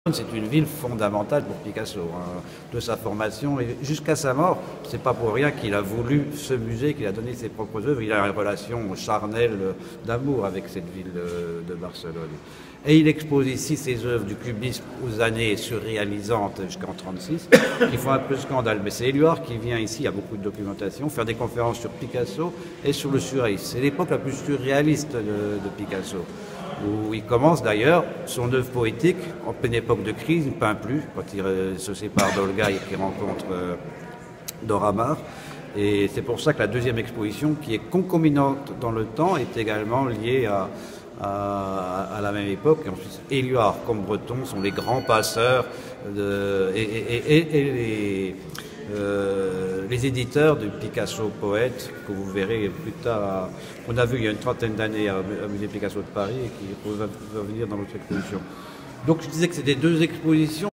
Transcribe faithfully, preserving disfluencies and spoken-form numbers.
C'est une ville fondamentale pour Picasso, hein, de sa formation et jusqu'à sa mort. C'est pas pour rien qu'il a voulu ce musée, qu'il a donné ses propres œuvres. Il a une relation charnelle d'amour avec cette ville de Barcelone. Et il expose ici ses œuvres du cubisme aux années surréalisantes jusqu'en trente-six, qui font un peu scandale. Mais c'est Éluard qui vient ici, il y a beaucoup de documentation, faire des conférences sur Picasso et sur le surréalisme. C'est l'époque la plus surréaliste de, de Picasso, où il commence d'ailleurs son œuvre poétique en pleine époque de crise. Il ne peint plus quand il se sépare d'Olga et qu'il rencontre euh, Dora Maar. Et c'est pour ça que la deuxième exposition, qui est concomitante dans le temps, est également liée à, à, à la même époque. Et ensuite, Éluard comme Breton sont les grands passeurs de, et, et, et, et les, euh, les éditeurs du Picasso poète, que vous verrez plus tard. On a vu il y a une trentaine d'années au musée Picasso de Paris et qui va venir dans notre exposition. Donc je disais que c'était deux expositions.